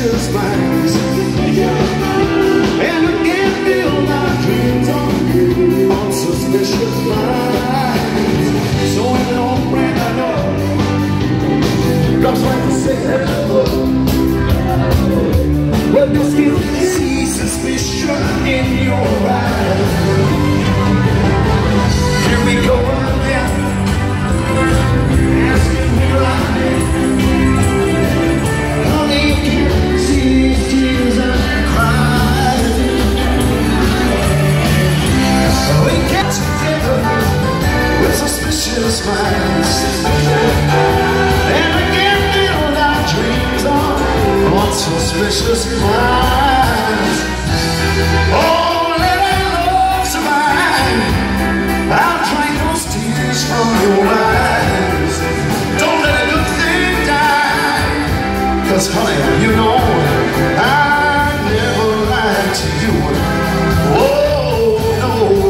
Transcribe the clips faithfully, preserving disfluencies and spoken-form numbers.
suspicious minds, and I can't build my dreams on on suspicious minds. So when an old friend I know comes like to say hello, but they still see suspicion in your eyes. Here we go again, asking me right. Honey, you can't see these tears I'm crying. We get together with suspicious minds, and we can build our dreams on, on suspicious minds. Oh, let our love survive. I'll drain those tears from your eyes. Don't let a good thing die, 'cause honey, you know I never lied to you. Oh no,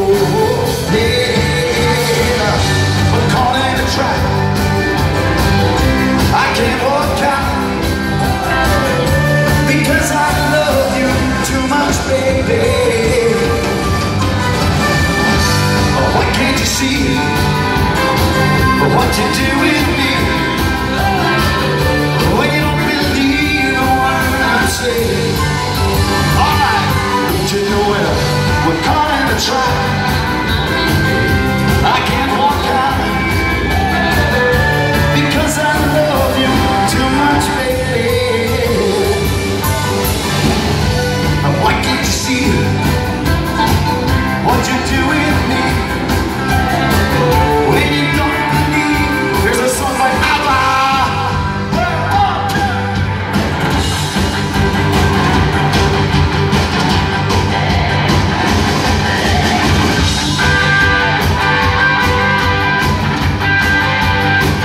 yeah, but caught in a trap I can't walk out, because I love you too much, baby. Why can't you see what you do with me? When you don't believe the word I say. Alright, don't you know it? We're caught in a trap I can't walk out, because I love you too much, baby. And why can't you see what you do with me? When you don't believe, there's a song like ABBA.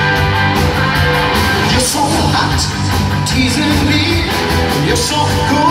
You're so hot, teasing me. You're so cool.